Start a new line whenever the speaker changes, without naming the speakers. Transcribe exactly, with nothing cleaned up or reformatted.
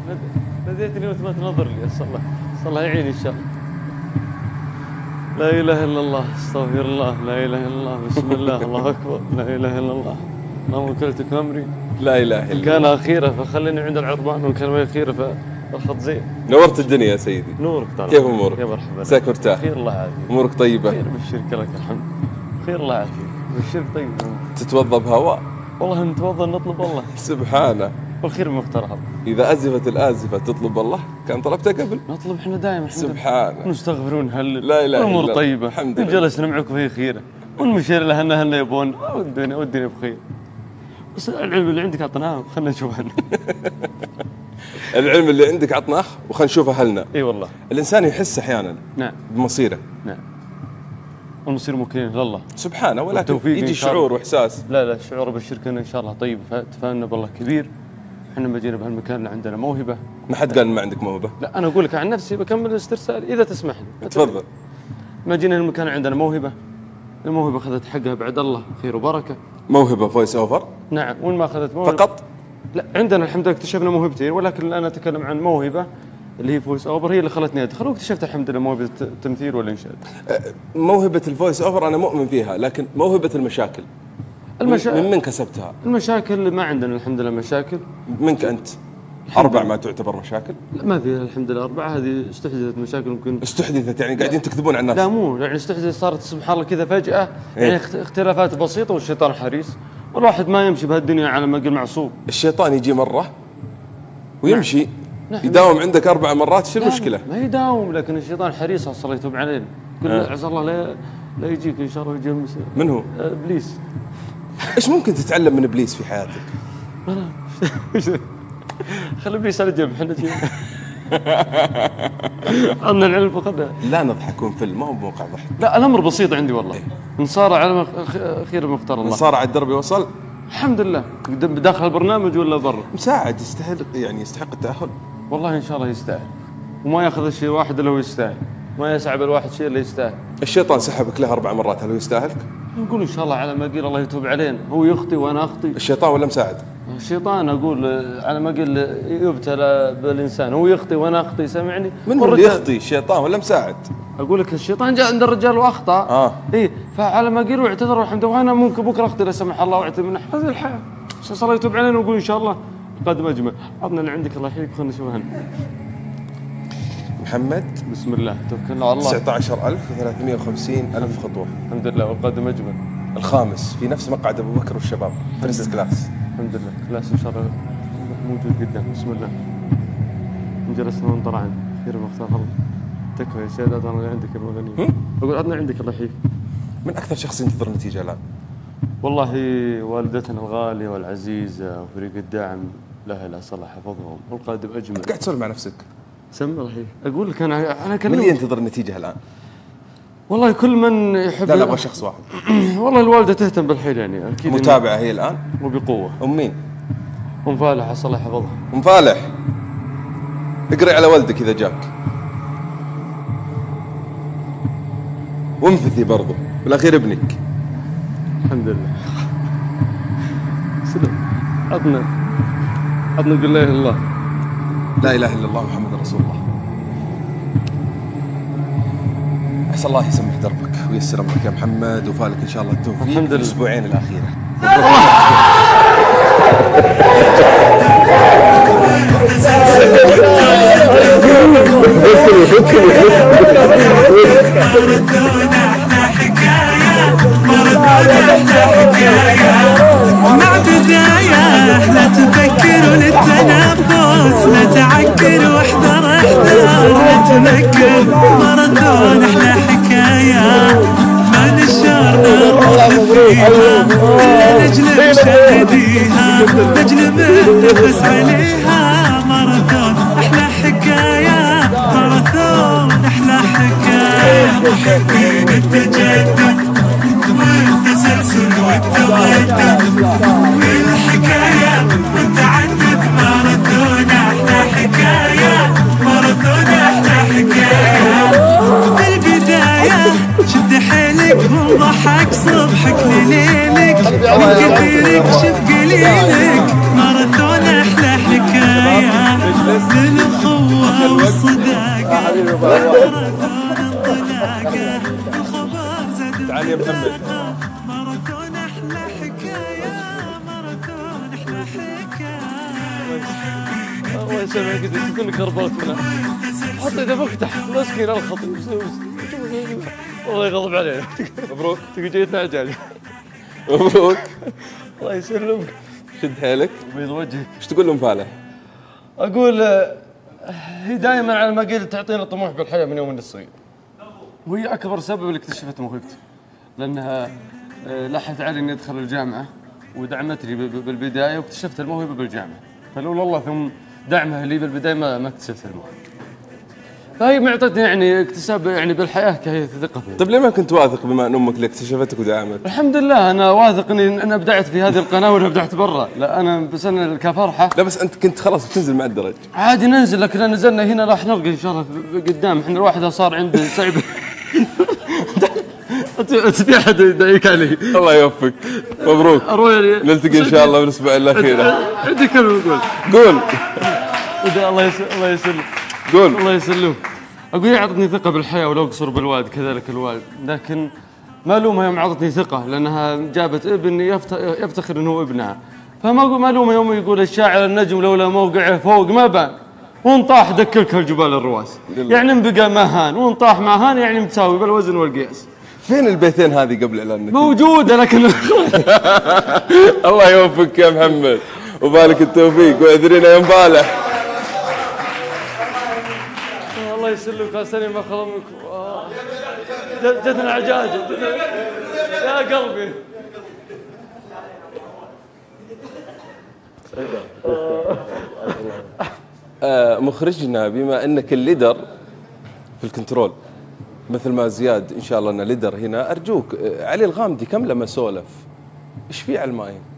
ناديتني وانت ما تنظر لي. اسال الله اسال الله يعيني ان شاء الله. لا اله الا الله، استغفر الله، لا اله الا الله، بسم الله، الله اكبر، لا اله الا الله. اللهم وكلتك امري.
لا اله الا الله.
كان اخيره فخليني عند العربان، وان كان ما اخيره فالخط زين.
نورت الدنيا يا سيدي.
نورك ترى.
كيف امورك؟
يا مرحبا.
مساك مرتاح؟
خير الله يعافيك.
امورك طيبه؟
خير بالشرك لك الحمد. خير الله يعافيك. بالشرك طيب.
تتوضا بهواء؟
والله نتوضا نطلب الله
سبحانه.
والخير مختار.
اذا ازفت الازفه تطلب الله، كان طلبته قبل.
نطلب احنا دائما.
سبحانه.
نستغفر ونهلل.
لا اله الا الله.
الامور طيبه.
الحمد لله.
جلسنا معك وهي خيره، ونمشي لها هنا هنا يبون والدنيا والدنيا بخير. بس العلم اللي عندك اعطناه، خلينا نشوف عنه.
العلم اللي عندك عطناه وخلينا نشوف اهلنا.
اي والله.
الانسان يحس احيانا
نعم
بمصيره.
نعم. والمصير موكلين لله
سبحانه، ولكن يجي شعور واحساس.
لا لا شعور بالشركه ان شاء الله طيب. تفاننا بالله كبير. احنا ما جينا بهالمكان عندنا موهبه.
ما حد قال ما عندك موهبه.
لا انا اقول لك عن نفسي، بكمل الاسترسال اذا تسمح لي.
تفضل.
ما جينا المكان عندنا موهبه. الموهبه اخذت حقها بعد الله خير وبركه.
موهبه فويس اوفر؟
نعم. وين ما اخذت موهبه
فقط؟
لا عندنا الحمد لله اكتشفنا موهبتين، ولكن انا اتكلم عن موهبه اللي هي فويس اوفر، هي اللي خلتني ادخل، واكتشفت الحمد لله موهبه التمثيل والانشاد.
موهبه الفويس اوفر انا مؤمن فيها، لكن موهبه المشاكل
المشا...
من من كسبتها؟
المشاكل ما عندنا الحمد لله مشاكل.
منك انت؟ اربع ما تعتبر مشاكل؟
لا ما في الحمد لله اربعه، هذه استحدثت مشاكل ممكن.
استحدثت يعني قاعدين تكذبون على الناس؟
لا مو يعني استحدثت، صارت سبحان الله كذا فجاه.
إيه؟
يعني اختلافات بسيطه والشيطان حريص، والواحد ما يمشي بهالدنيا على ما قل معصوب.
الشيطان يجي مره ويمشي. نعم.
نعم.
يداوم عندك اربع مرات، شو المشكله؟
ما يداوم، لكن الشيطان حريص اصلا يتوب علينا. كل
أه.
عسى الله لا لا يجيك ان شاء الله يجي.
من هو؟
ابليس.
ايش ممكن تتعلم من ابليس في حياتك؟
انا خلي ابليس على جنب، احنا جنب. عندنا العلم فقدها.
لا نضحك ونفل، ما هو بموقع ضحك.
لا الامر بسيط عندي والله. إيه؟ نصارع على خير ما اختار الله.
نصارع على الدرب يوصل.
الحمد لله. داخل البرنامج ولا برا؟
مساعد يستاهل، يعني يستحق التاهل.
والله ان شاء الله يستاهل، وما ياخذ الشيء واحد الا هو يستاهل، ما يسعب الواحد شيء الا يستاهل.
الشيطان سحبك له اربع مرات، هل هو يستاهلك؟
نقول ان شاء الله على ما قيل الله يتوب علينا، هو يخطي وانا اخطي.
الشيطان ولا مساعد؟
الشيطان اقول على ما قيل يبتلى بالانسان، هو يخطي وانا اخطي، سامعني؟
من اللي يخطي، الشيطان ولا مساعد؟
اقول لك الشيطان جاء عند الرجال واخطا.
اه
اي فعلى ما قيل واعتذر والحمد لله، وانا ممكن بكره اخطي لا سمح الله واعتذر من هذه الحياه. بس الله يتوب علينا ونقول ان شاء الله قادم اجمل. عطنا اللي عندك الله يحييك، خلينا نشوف هنا.
محمد
بسم الله توكلنا على الله.
تسعة عشر ألف وثلاثمئة وخمسين ألف خطوة
الحمد لله، والقادم اجمل.
الخامس في نفس مقعد ابو بكر والشباب، فيرست كلاس.
الحمد لله، كلاس ان شاء الله موجود قدام. بسم الله. جلسنا ونطلعنا خير مختار الله. تكفى يا سيدات، انا اللي عندك المغني. اقول عطنا عندك الله يحييك.
من اكثر شخص ينتظر النتيجه الان؟
والله والدتنا الغاليه والعزيزه وفريق الدعم لها اله صلح حفظهم، والقادم اجمل.
قاعد تسولف مع نفسك؟
سم الله يحييك. اقول لك انا انا
من اللي ينتظر النتيجه الان؟
والله كل من يحب.
لا لا ابغى شخص واحد.
والله الوالده تهتم بالحيل يعني اكيد.
متابعه هي الان؟
وبقوه.
ام مين؟
ام فالح عسى الله يحفظها.
ام فالح اقري على ولدك اذا جاك، وانفثي برضو، بالاخير ابنك.
الحمد لله. سلام. عطنا عطنا نقول لا اله الا الله.
لا اله الا الله محمد رسول الله. عسى الله يسمح دربك وييسر امرك يا محمد، وفالك ان شاء الله التوفيق
الحمد لله.
في الاسبوعين الاخيره.
مع بداية لا تفكر للتنفس، لا تعكر واحذر احذر لا تمكن. ماراثون احلى حكاية ما نشر نروح فيها، إلا نجلب مشاهديها نجلب النفس عليها. ماراثون احلى حكاية، ماراثون احلى حكاية. محبين التجدد والتسلسل والتردد في الحكاية والتعدد. ماراثون احلى حكاية، ماراثون احلى حكاية. في البداية شد حيلك وضحك صبحك لليلك، من كثيرك شف قليلك. ماراثون احلى حكاية. والصداقة
تعال يا محمد.
ماراثون أحلى حكاية ماراثون أحلى حكاية.
الله يسامحك انت كلك غربلتنا. حط اذا فوق تحت مسكين الخطيب. والله يغضب علينا.
مبروك.
تقول جيتنا عجال.
مبروك.
الله يسلمك.
شد حيلك.
بيض وجهك.
ايش تقول لهم فاله؟
اقول هي دائما على ما قلت تعطينا طموح بالحياه من يوم الصغير. وهي اكبر سبب اللي اكتشفت موهبتي. لانها لحت علي اني ادخل الجامعه ودعمتني بالبدايه واكتشفت الموهبه بالجامعه. فلولا الله ثم دعمها لي بالبدايه ما ما اكتشفت الموهبه. فهي معطتني يعني اكتساب يعني بالحياه كهي ثقه فيها.
طيب ليه ما كنت واثق بما ان امك اللي اكتشفتك ودعمتك؟
الحمد لله انا واثق اني انا ابدعت في هذه القناه ولا ابدعت برا، لا انا بس انا كفرحه.
لا بس انت كنت خلاص بتنزل مع الدرج.
عادي ننزل، لكن لو نزلنا هنا راح نرقى ان شاء الله قدام. احنا الواحد صار عنده صعب. تبي احد يدعيك علي.
الله يوفقك. مبروك. نلتقي ان شاء الله بالاسبوع الاخير.
عندي كلمه اقول.
قول.
الله يسلم الله يسلم.
قول.
الله يسلمك. اقول يعطتني ثقه بالحياه ولو قصر بالوالد كذلك الوالد، لكن ما الومها يوم اعطتني ثقه لانها جابت ابن يفتخر انه ابنها. فما اقول ما الومها يوم يقول الشاعر النجم لولا موقعه فوق ما بان وان طاح دكلك الجبال الرواس. يعني ان بقى ما هان وان طاح ما هان يعني متساوي بالوزن والقياس.
فين البيتين هذه قبل اعلان؟
موجوده لكن
الله يوفقك يا محمد وبالك التوفيق واعذرينا يا مبالة.
الله يسلمك يا سليم ما خلمك. جتنا عجاجه يا قلبي.
آه مخرجنا بما انك الليدر في الكنترول مثل ما زياد ان شاء الله انه ليدر هنا، ارجوك آه علي الغامدي كم لما سولف ايش في على الماي؟